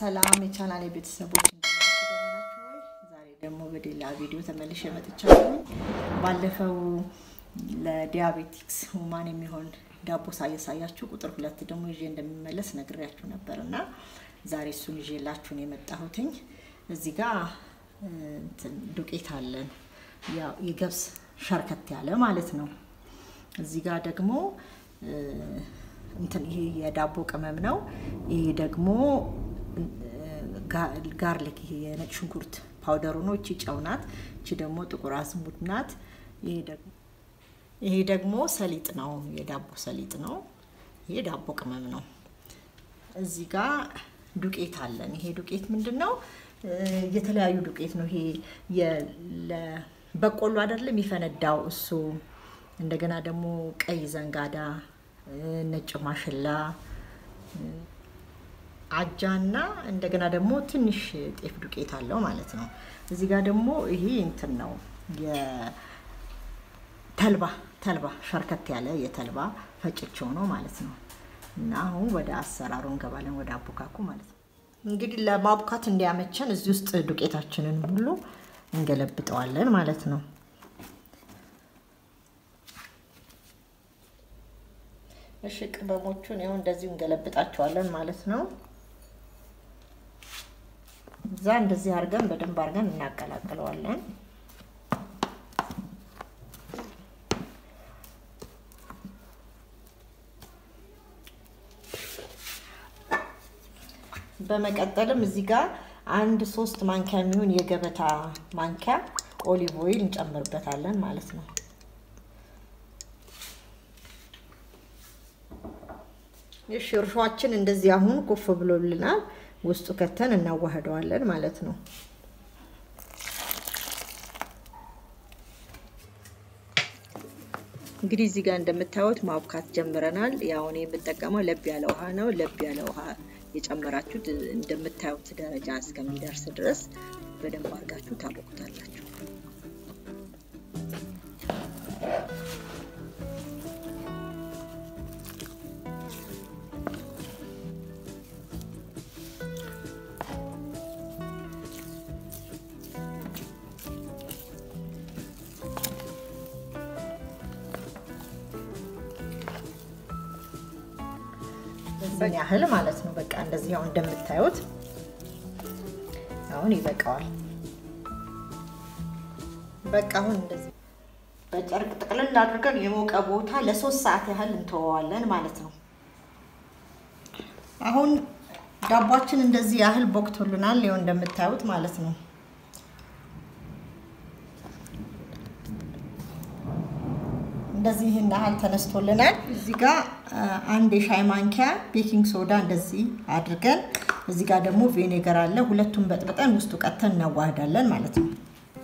ሰላም የቻናሌ ቤተሰቦች እንደምናችሁ ወይ ዛሬ ደግሞ በሌላ ቪዲዮ ተመልሼ መጥቻለሁ ባለፈው ለዲያቤቲክስ ሁማን የሚሆን ዳቦ ሳያሳያችሁ ቁጥር 2 ደግሞ ይዤ እንደምመለስ ነግሬያችሁ ነበርና ዛሬ እሱን ይዤላችሁ ነው የመጣሁትኝ እዚህ ጋር ዱቄት አለን ያው የገብስ ሸርከት ያለ ማለት ነው እዚህ ጋር ደግሞ እንትን ይሄ የዳቦ ቅመም ነው ይሄ ደግሞ ጋርሊክ ይሄ የነጭ ሽንኩርት ፓውደሩ ነው እቺ ጨውናት እቺ ደግሞ ጥቁር አዝሙድ ናት ይሄ ደግሞ ሰሊጥ ነው የዳቦ ሰሊጥ ነው ይሄ ዳቦ ቅመም ነው እዚህ ጋር ዱቄት አለን ይሄ ዱቄት ምንድነው የተለያዩ ዱቄት ነው ይሄ የበቆሎ አይደለም የሚፈነዳው እሱ እንደገና ደግሞ ቀይ ዘንጋዳ ነጭ ማሽላ አጃና እንደገና ደግሞ ትንሽ ጤፍ ዱቄት አለው ማለት ነው እዚህ ጋር ደግሞ ይሄ እንትን ነው የተልባ ሸርከት ያለ የተልባ ፈጭቸው ነው ማለት ነው እና አሁን ወደ አሰራሩ እንገባለን ወደ አቦካኩ ማለት ነው እንግዲህ ለማብካት እንዲያመቸን እዚህ ውስጥ ዱቄታችንን ሁሉ እንገለብጠዋለን ማለት ነው እሺ ቅመሞቹን ይሁን እንደዚህ እንገለብጣቸዋለን ማለት ነው እዛ እንደዚህ አርገን በደንብ አርገን እናቀላቅለዋለን በመቀጠልም እዚህ ጋር 1-3 ማንኪያ የሚሆን የገበታ ማንኪያ ኦሊቭ ኦይል እንጨምርበታለን ማለት ነው የሽርሻችን እንደዚህ አሁን ኮፍ ብሎልናል ውስጡ ከተን እናዋህደዋለን ማለት ነው እንግዲህ እዚህ ጋር እንደምታዩት ማብካት ጀምረናል ያው እኔ የምጠቀመው ለብ ያለ ውሃ ነው ለብ ያለ ውሃ የጨመራችሁት እንደምታዩት ደረጃ እስከሚደርስ ድረስ በደንብ አርጋችሁ ታቦኩታላችሁ በእኛ ያህል ማለት ነው በቃ እንደዚህ ያው እንደምታዩት አሁን ይበቃዋል በቃ አሁን እንደዚህ በጨርቅ ጥቅልል አድርገን የሞቀ ቦታ ለ3 ሰዓት ያህል እንተዋዋለን ማለት ነው አሁን ዳቦአችን እንደዚህ ያህል ቦክቶልናል ይኸው እንደምታዩት ማለት ነው እንደዚህ ያህል ተነስቶልናል እዚህ ጋር አንድ የሻይ ማንኪያ ቤኪንግ ሶዳ እንደዚህ አድርገን እዚህ ጋር ደግሞ ቪኔጋር አለ ሁለቱም በጥብጠን ውስጡ ቀተን እናዋህዳለን ማለት ነው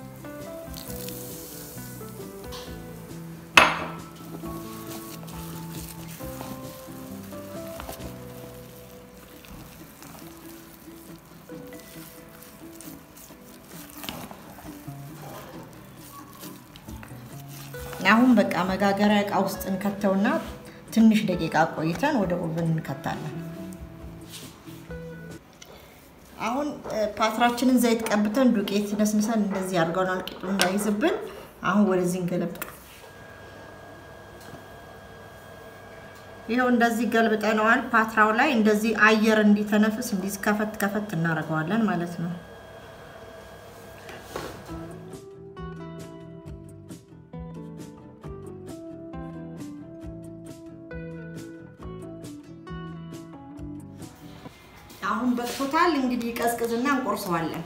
አሁን በቃ መጋገሪያ እቃ ውስጥ እንከተውና ትንሽ ደቂቃ ቆይተን ወደ ኦቨን እንከታለን አሁን ፓትራችንን ዘይት ቀብተን ዱቄት ነስንሰን እንደዚህ አድርገናል ቂጡ እንዳይዝብን አሁን ወደዚህ እንገለብጥ ይሄው እንደዚህ ገልብጠናል ፓትራው ላይ እንደዚህ አየር እንዲተነፍስ እንዲስከፈት እናደርገዋለን ማለት ነው አሁን በቶታል እንግዲህ ቀዝቅዝና እንቆርሰዋለን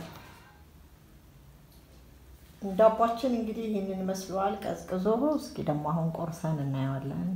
ዳቦአችን እንግዲህ ይሄንን መስሏል ቀዝቅዞ እስኪ ደግሞ አሁን ቆርሰን እናየዋለን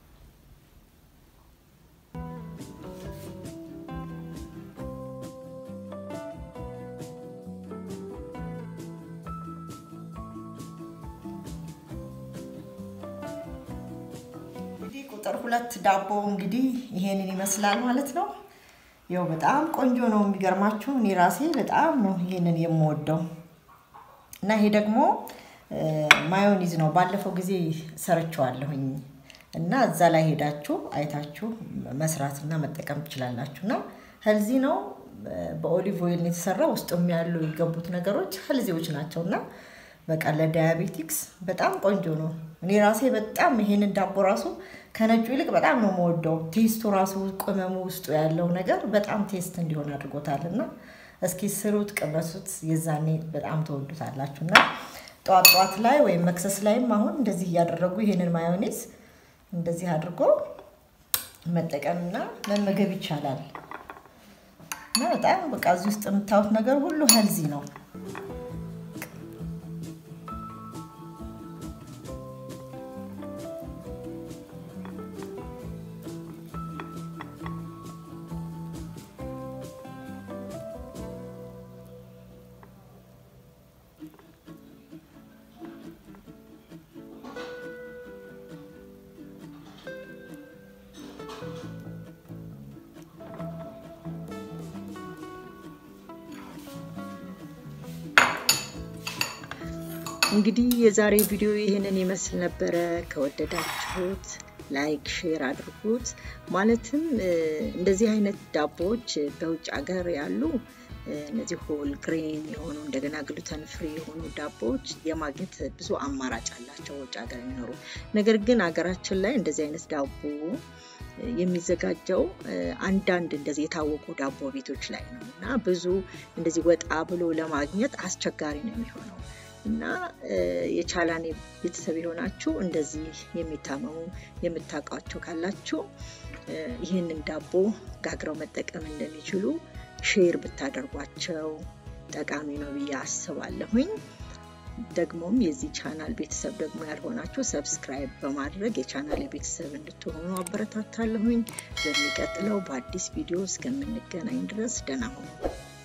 እንግዲህ ቁጥር 2 ዳቦ እንግዲህ ይሄንን ይመስላል ማለት ነው ያው በጣም ቆንጆ ነው የሚገርማችሁ እኔ ራሴ በጣም ነው ይሄንን የምወደው እና ይሄ ደግሞ ማዮኒዝ ነው ባለፈው ጊዜ ሰርቻለሁኝ እና እዛ ላይ ሄዳችሁ አይታችሁ መስራትና መጠቀም ትችላላችሁና ሄልዚ ነው በኦሊቭ ኦይል የተሰራ ውስጥም ያሉ የገቡት ነገሮች ሄልዚዎች ናቸውና በቃ ለዳያቤቲክስ በጣም ቆንጆ ነው እኔ ራሴ በጣም ይሄንን ዳቦ ራሱ ከነጩ ይልቅ በጣም ነው የምወደው ቴስቱ ራሱ ቅመሙ ውስጡ ያለው ነገር በጣም ቴስት እንዲሆን አድርጎታልና እስኪ ስሩት ቅመሱት የዛኔ በጣም ተወዱታላችሁና ጧት ላይ ወይ መክሰስ ላይም አሁን እንደዚህ ያደረጉ ይሄንን ማዮኔዝ እንደዚህ አድርጎ መጠቀምና መመገብ ይቻላል እና በጣም በቃ እዚህ ውስጥ የምታዩት ነገር ሁሉ ሄልዚ ነው እንግዲህ የዛሬ ቪዲዮ ይሄንን ይመስል ነበር ከወደዳችሁት ላይክ ሼር አድርጉት ማለትም እንደዚህ አይነት ዳቦች በውጭ ሀገር ያሉ እነዚህ ሆል ግሬን የሆኑ እንደገና ግሉተን ፍሪ የሆኑ ዳቦች የማግኘት ብዙ አማራጭ አላቸው ውጭ ሀገር የሚኖሩ ነገር ግን ሀገራችን ላይ እንደዚህ አይነት ዳቦ የሚዘጋጀው አንዳንድ እንደዚህ የታወቁ ዳቦ ቤቶች ላይ ነውና ብዙ እንደዚህ ወጣ ብሎ ለማግኘት አስቸጋሪ ነው የሚሆነው እና የቻላኔ ቤተሰብ ሆናችሁ እንደዚህ የሚታመሙ የምታውቋቸው ካላችሁ ይሄንን ዳቦ ጋግረው መጠቀም እንደሚችሉ ሼር ብታደርጓቸው ጠቃሚ ነው ብዬ አስባለሁኝ ደግሞም የዚህ ቻናል ቤተሰብ ደግሞ ያልሆናችሁ ሰብስክራይብ በማድረግ የቻናሌ ቤተሰብ እንድትሆኑ አበረታታለሁኝ በሚቀጥለው በአዲስ ቪዲዮ እስከምንገናኝ ድረስ ደህና ሁኑ